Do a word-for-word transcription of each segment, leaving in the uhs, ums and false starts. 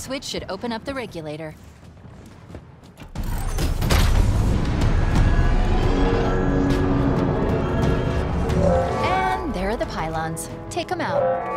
switch should open up the regulator. And there are the pylons. Take them out.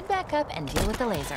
head back up and deal with the laser.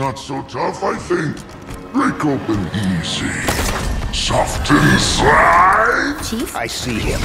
Not so tough, I think. Break open easy. Soft inside. Chief? I see him.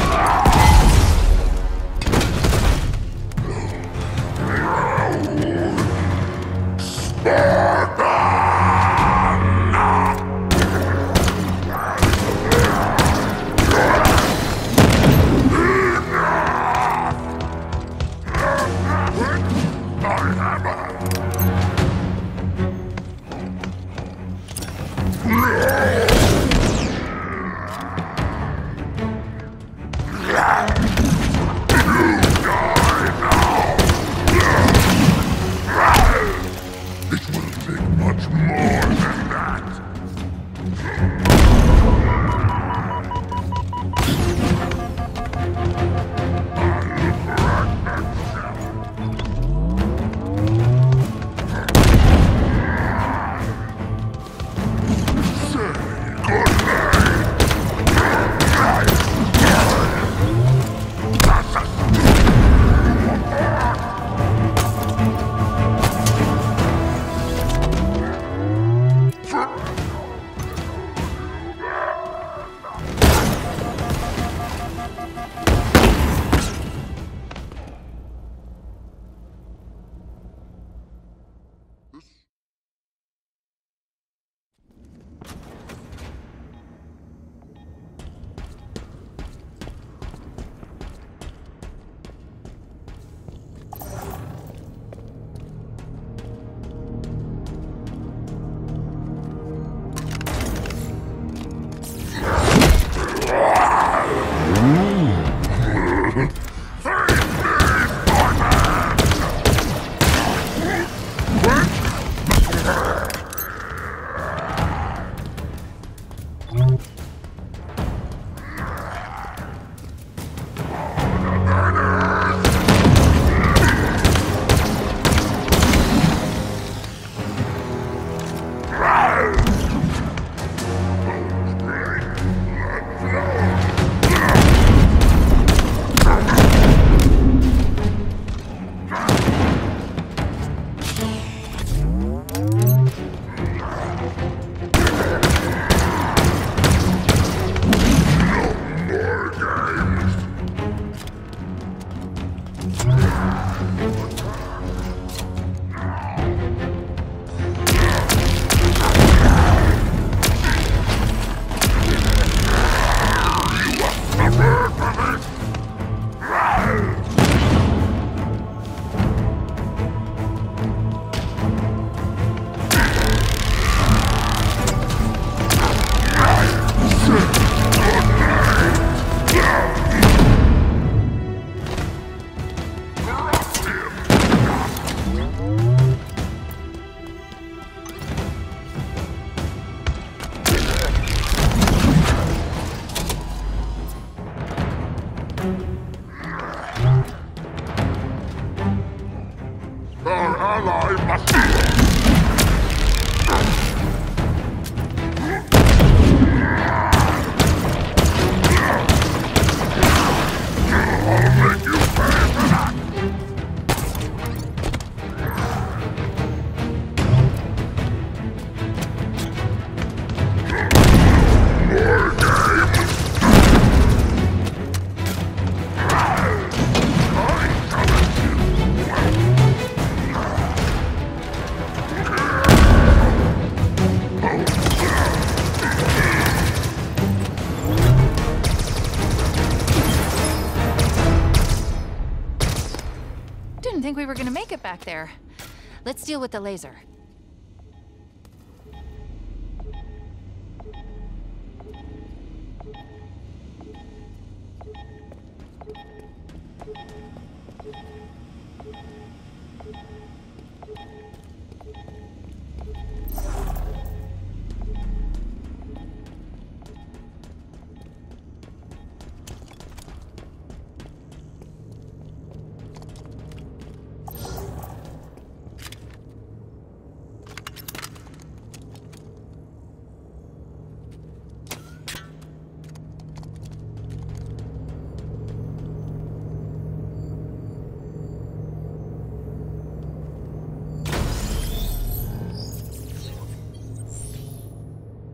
Didn't think we were gonna make it back there. Let's deal with the laser.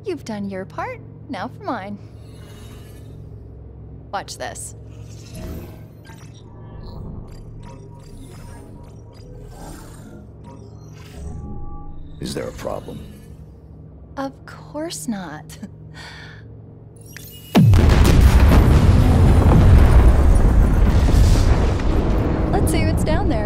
You've done your part, now for mine. Watch this. Is there a problem? Of course not. Let's see what's down there.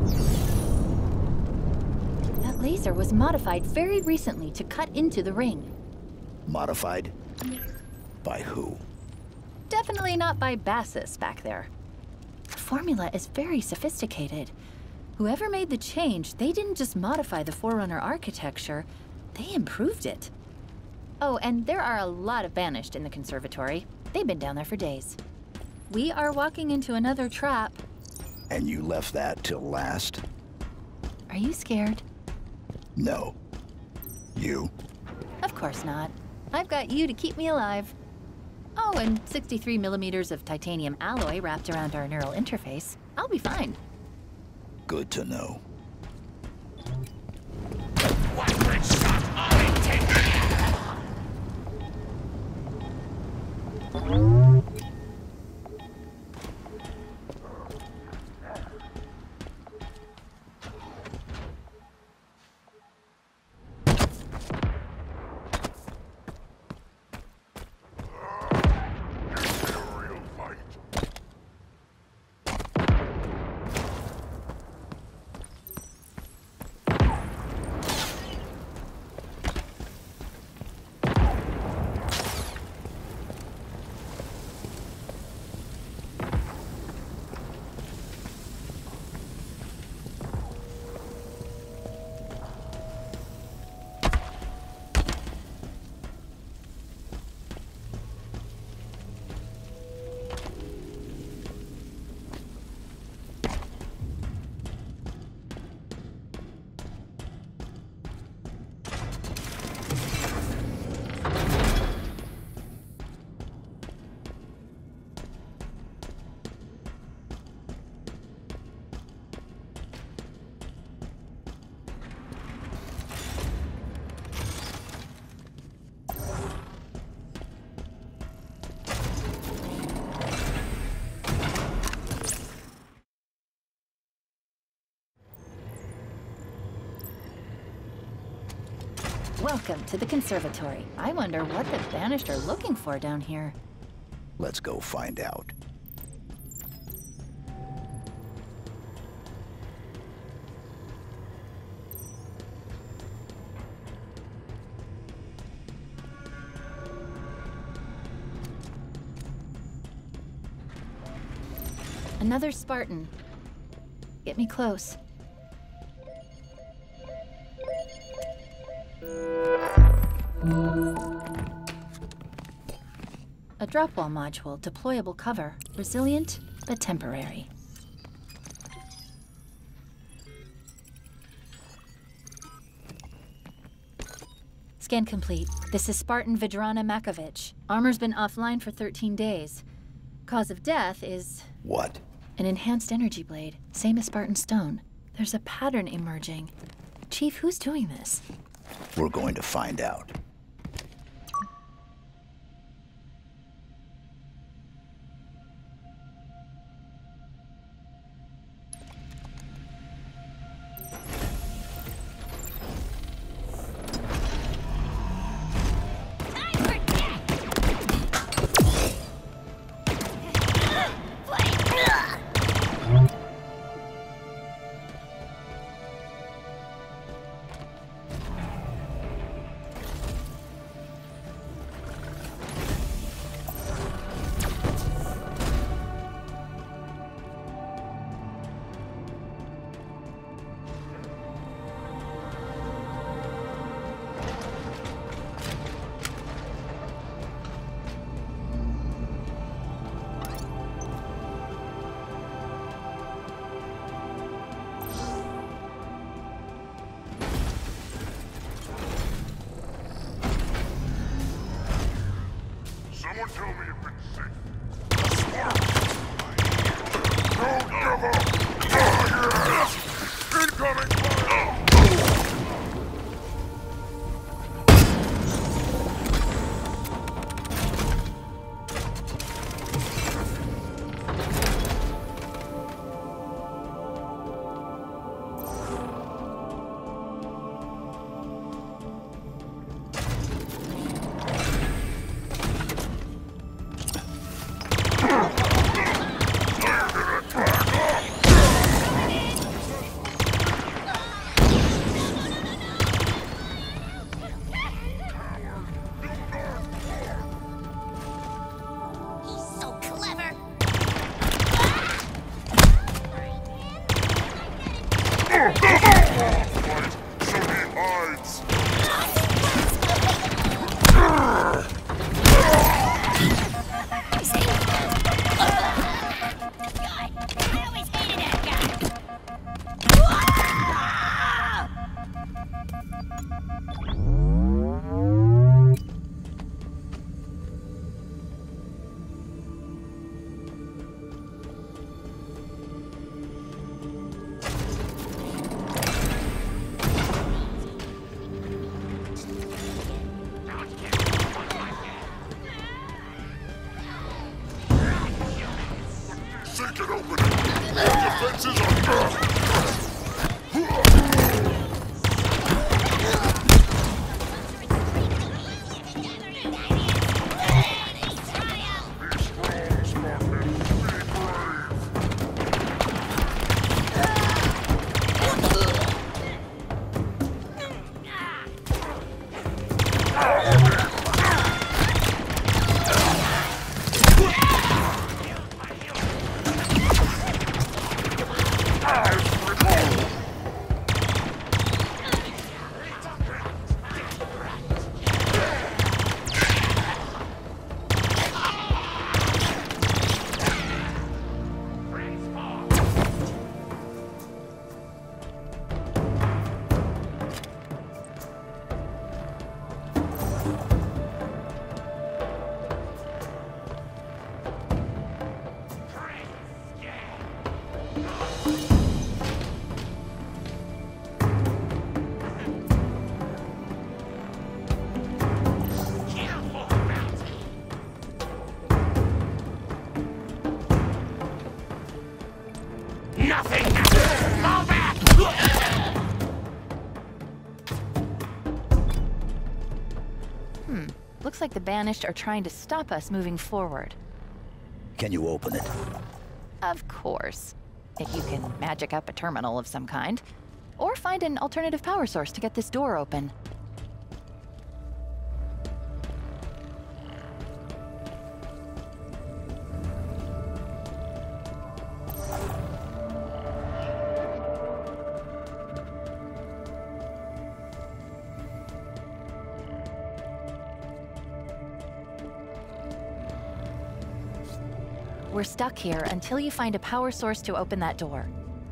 That laser was modified very recently to cut into the ring. Modified? By who? Definitely not by Bassus back there. The formula is very sophisticated. Whoever made the change, they didn't just modify the Forerunner architecture, they improved it. Oh, and there are a lot of Banished in the conservatory. They've been down there for days. We are walking into another trap. And you left that till last? Are you scared? No. You? Of course not. I've got you to keep me alive. Oh, and sixty-three millimeters of titanium alloy wrapped around our neural interface. I'll be fine. Good to know. Welcome to the conservatory. I wonder what the Banished are looking for down here. Let's go find out. Another Spartan. Get me close. A drop wall module, deployable cover. Resilient, but temporary. Scan complete. This is Spartan Vidrana Makovich. Armor's been offline for thirteen days. Cause of death is... What? An enhanced energy blade, same as Spartan Stone. There's a pattern emerging. Chief, who's doing this? We're going to find out. can open it! Defenses are up! Nothing! Fall back! Hmm. Looks like the Banished are trying to stop us moving forward. Can you open it? Of course. If you can magic up a terminal of some kind. Or find an alternative power source to get this door open. We're stuck here until you find a power source to open that door.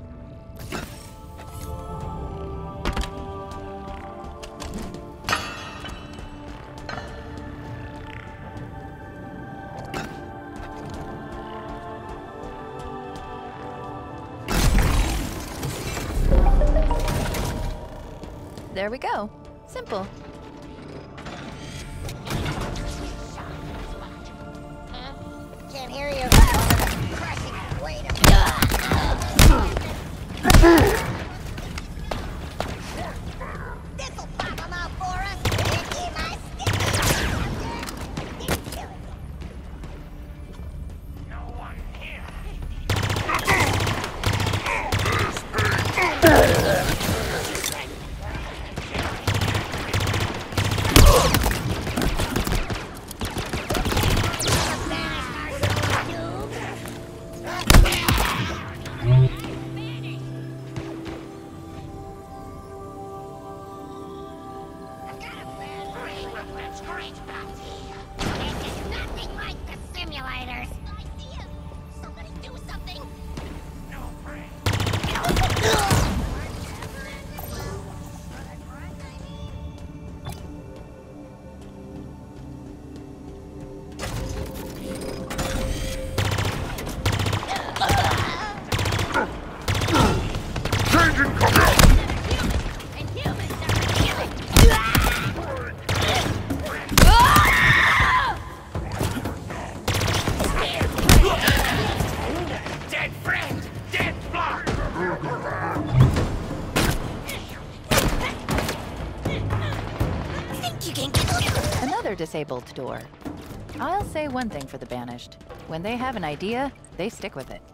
There we go. Simple. Can't hear you. Crushing weight of This'll pop 'em out for us. Ricky, my stick. No one here. That's great, Patsy. This is nothing like the simulators. Idea. Somebody do something. No brain. Changing cover! And humans are killing. Dead friend! Dead flock! Think you can get Another disabled door. I'll say one thing for the Banished. When they have an idea, they stick with it.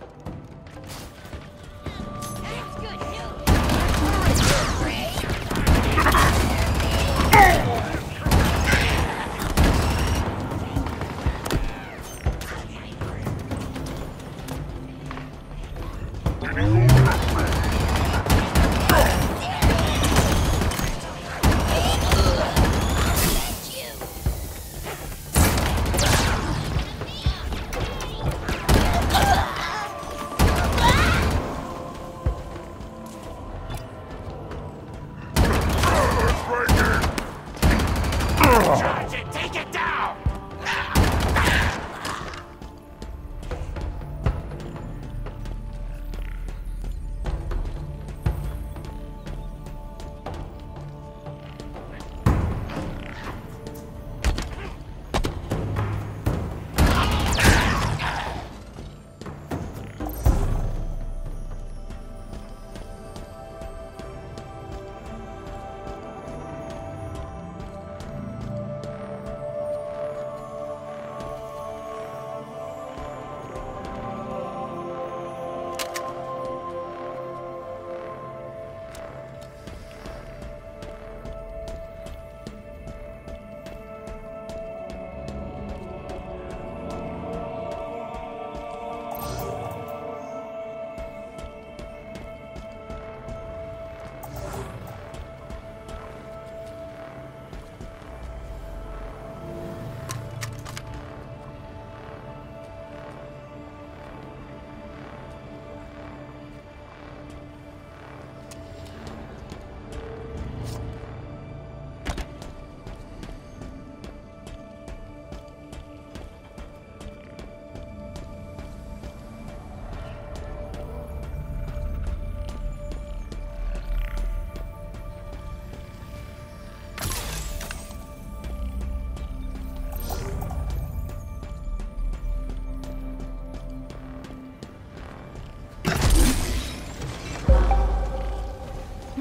That's good news. Charge it! Take it down!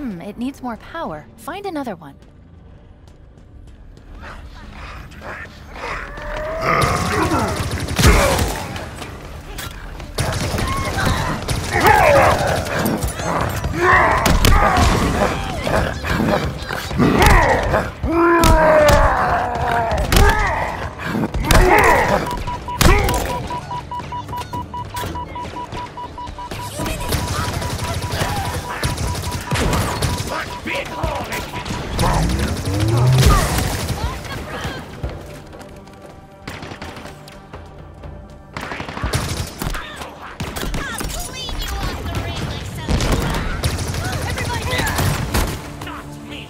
Hmm, it needs more power. Find another one. Big hole in it. I'll clean you off the ring like some. Everybody here! Not me.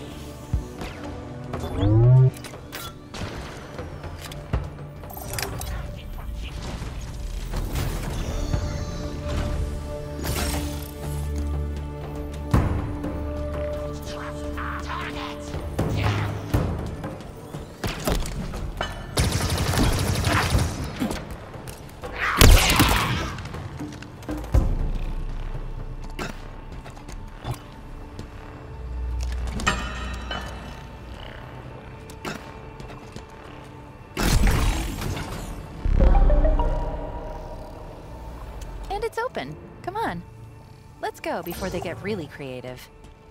And it's open. Come on. Let's go before they get really creative.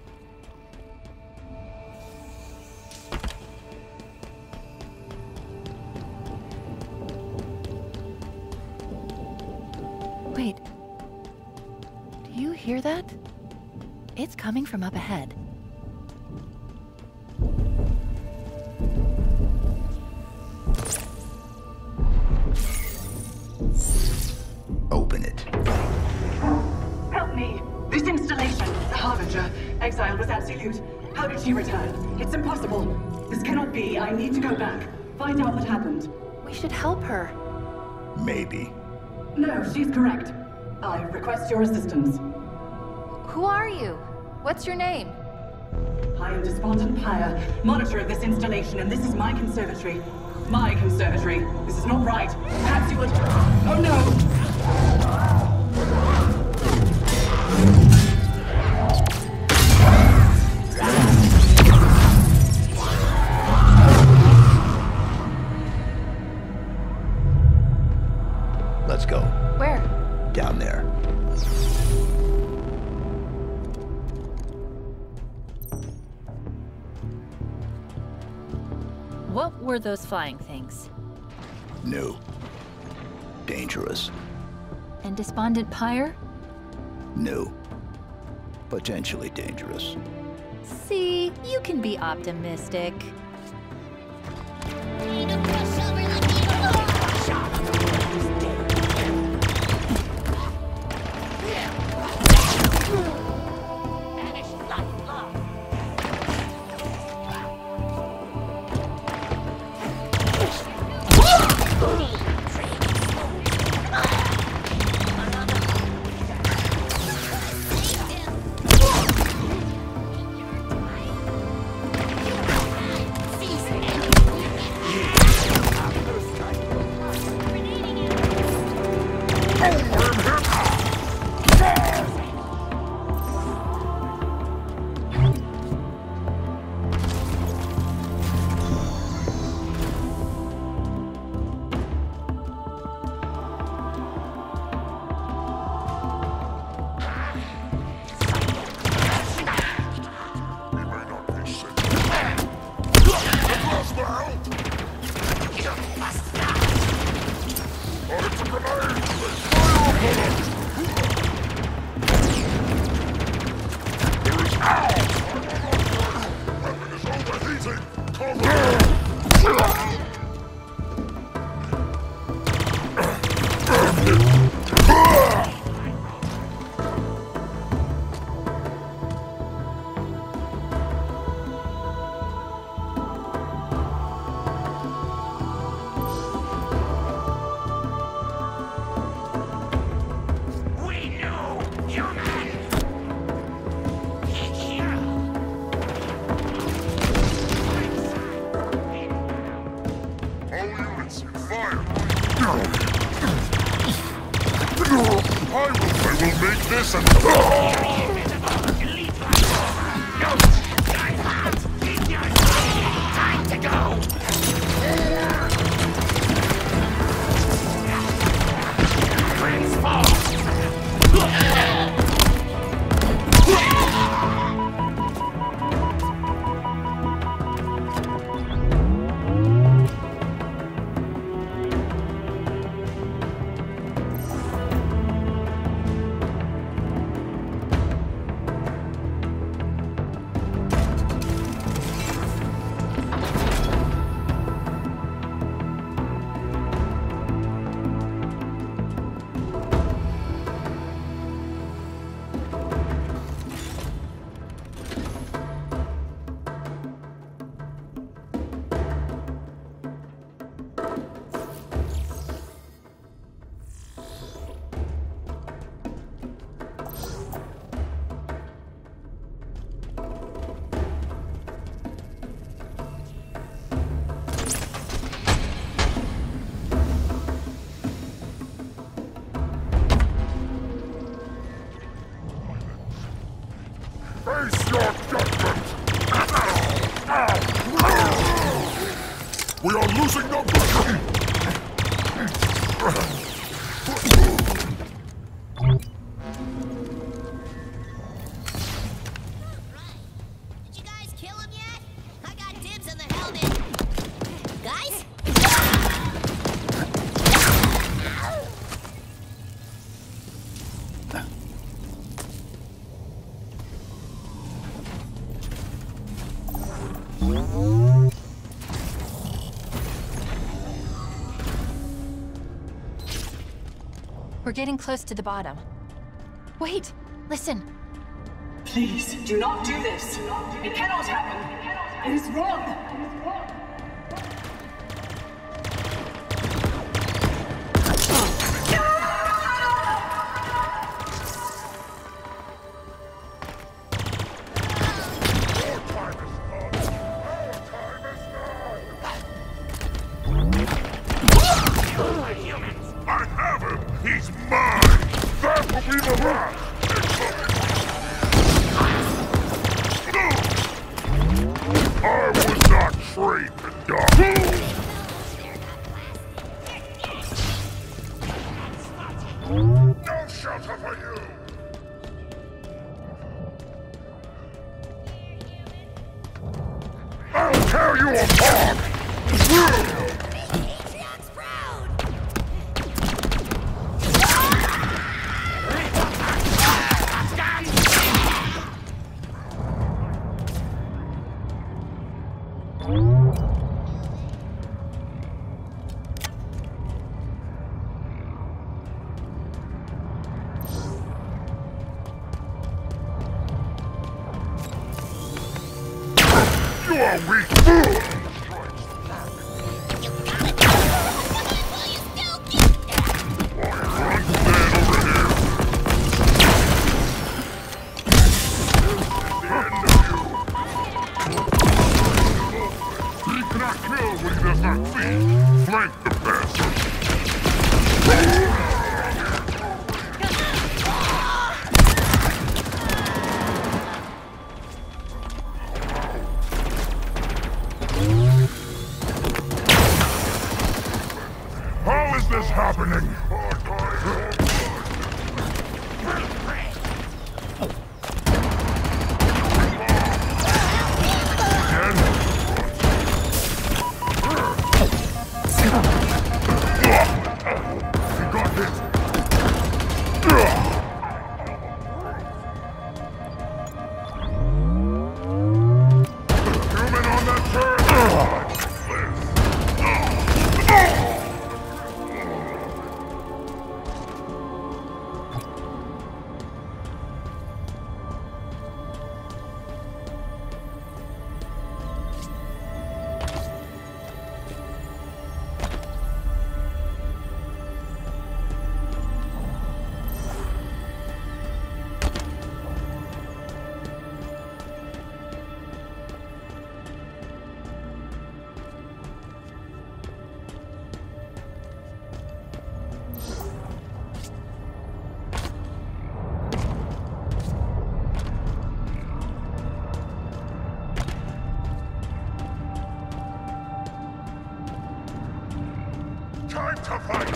Wait. Do you hear that? It's coming from up ahead. Open it. Help me! This installation, the Harbinger, exile was absolute. How did she return? It's impossible. This cannot be. I need to go back. Find out what happened. We should help her. Maybe. No, she's correct. I request your assistance. Who are you? What's your name? I am Despondent Pyre, monitor of this installation, and this is my conservatory. My conservatory. This is not right. Perhaps you would... Oh no! Let's go. Where? Down there. What were those flying things? New. Dangerous. And Despondent Pyre? New. Potentially dangerous. See, you can be optimistic. Ain't no crossover like me. I will make this a... We are losing numbers! Did you guys kill him yet? I got dibs on the helmet. Guys? We're getting close to the bottom. Wait, listen. Please, do not do this. It cannot happen. It is wrong. I have him! He's mine! That will be the last! I was not trained to die! No shelter for you! I'll tear you apart! Patriarch's proud! You are weak fool! You got it! Will you still get there? Run, stand over here! The end of you! He cannot kill when he does not feed! Flank the bastard! How is this happening? He got hit. Human on that turret! Time to fight,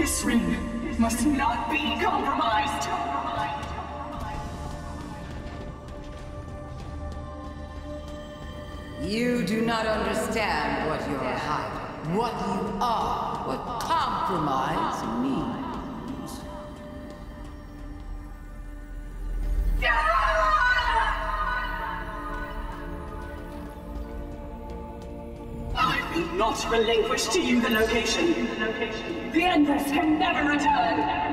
This ring must not be compromised. You do not understand what you're hiding, what you are, what compromise means. I will not relinquish to you the location. The Endless can never return.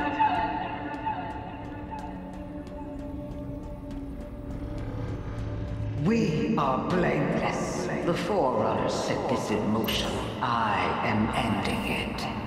We are blameless. The Forerunner set this in motion. I am ending it.